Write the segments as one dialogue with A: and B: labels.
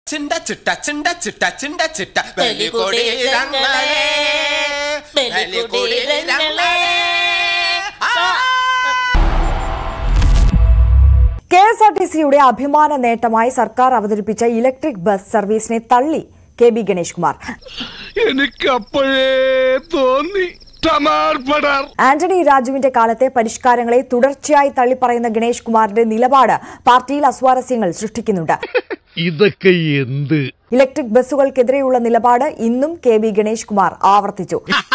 A: ചിണ്ട ചിട്ട ചിണ്ട ചിട്ട ചിണ്ട ചിട്ട ബലികൊടി രംഗളേ ബലികൊടി രംഗളേ.
B: കെഎസ്ആർടിസിയുടെ അഭിമാന നേട്ടമായി സർക്കാർ അവതരിപ്പിച്ച ഇലക്ട്രിക് ബസ് സർവീസിനെ തള്ളി കെ ബി ഗണേഷ് കുമാർ.
C: എനിക്കപ്പോഴേ തോന്നി
B: ആന്റണി രാജുവിന്റെ കാലത്തെ പരിഷ്കാരങ്ങളെ തുടർച്ചയായി തള്ളിപ്പറയുന്ന ഗണേഷ് കുമാറിന്റെ നിലപാട് പാർട്ടിയിൽ അസ്വാരസ്യങ്ങൾ സൃഷ്ടിക്കുന്നുണ്ട്.
C: ഇതൊക്കെ എന്ത്?
B: ഇലക്ട്രിക് ബസ്സുകൾക്കെതിരെയുള്ള നിലപാട് ഇന്നും കെ ബി ഗണേഷ് കുമാർ ആവർത്തിച്ചു.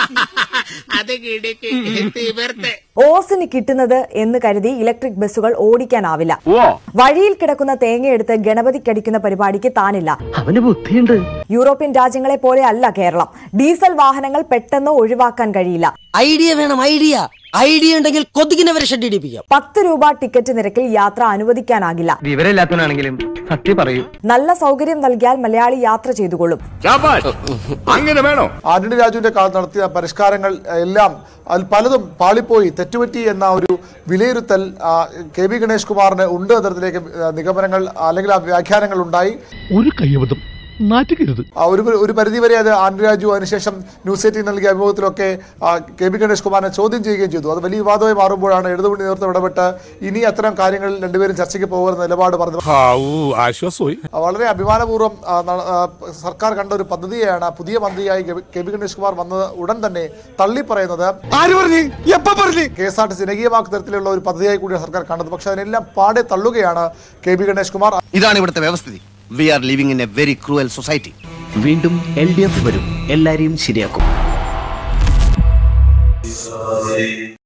B: ഓസിന് കിട്ടുന്നത് എന്ന് കരുതി ഇലക്ട്രിക് ബസ്സുകൾ ഓടിക്കാനാവില്ല. വഴിയിൽ കിടക്കുന്ന തേങ്ങയെടുത്ത് ഗണപതിക്കടിക്കുന്ന പരിപാടിക്ക് താനില്ല.
D: അവന് ബുദ്ധിയുണ്ട്.
B: യൂറോപ്യൻ രാജ്യങ്ങളെ പോലെ അല്ല കേരളം. ഡീസൽ വാഹനങ്ങൾ പെട്ടെന്ന് ഒഴിവാക്കാൻ കഴിയില്ല.
D: ഐഡിയ വേണം, ഐഡിയ ഉണ്ടെങ്കിൽ കൊതുകിനെ വരെ ഷെഡിടിപ്പിക്കാം.
B: 10 രൂപ ടിക്കറ്റ് നിരക്കിൽ യാത്ര അനുവദിക്കാനാകില്ല.
D: വിവരമില്ലാത്തവനാണെങ്കിലും സത്യം പറയൂ.
B: നല്ല സൗകര്യം നൽകിയാൽ മലയാളി യാത്ര ചെയ്തുകൊള്ളും.
C: അങ്ങനെ വേണോ?
E: ആന്റണി രാജുവിന്റെ കാലത്ത് നടത്തിയ പരിഷ്കാരങ്ങൾ എല്ലാം പലതും പാളിപ്പോയി, തെറ്റുപറ്റി എന്ന ഒരു വിലയിരുത്തൽ കെ ബി ഗണേഷ് കുമാറിന് ഉണ്ട് തരത്തിലേക്ക് നിഗമനങ്ങൾ അല്ലെങ്കിൽ വ്യാഖ്യാനങ്ങൾ ഉണ്ടായി.
C: ഒരു കയ്യബദ്ധം നാറ്റുകരുത്.
E: ഒരു പരിധിവരെ അത് ആന്റണി രാജു അതിനുശേഷം ന്യൂസ് 18 നൽകിയ അഭിമുഖത്തിലൊക്കെ കെ ബി ഗണേഷ് കുമാറിനെ ചോദ്യം ചെയ്യുകയും ചെയ്തു. അത് വലിയ വിവാദമായി മാറുമ്പോഴാണ് ഇടതുമുന്നണി നേതൃത്വം ഇടപെട്ട് ഇനി അത്തരം കാര്യങ്ങളിൽ രണ്ടുപേരും ചർച്ചയ്ക്ക് പോകുന്ന നിലപാട് പറഞ്ഞത്. വളരെ അഭിമാനപൂർവ്വം സർക്കാർ കണ്ട ഒരു പദ്ധതിയാണ് പുതിയ മന്ത്രിയായി കെ ബി ഗണേഷ് കുമാർ വന്നത് ഉടൻ തന്നെ തള്ളിപ്പറയുന്നത്. KSRTC ജനകീയമാക്കുന്ന തരത്തിലുള്ള ഒരു പദ്ധതിയായി കൂടിയാണ് സർക്കാർ കണ്ടത്. പക്ഷെ അതിനെല്ലാം പാടെ തള്ളുകയാണ് കെ ബി ഗണേഷ് കുമാർ.
F: ഇതാണ് ഇവിടുത്തെ വ്യവസ്ഥിതി. We are living in a very cruel society.
D: വീണ്ടും LDF വരും, എല്ലാരെയും ശരിയാക്കും.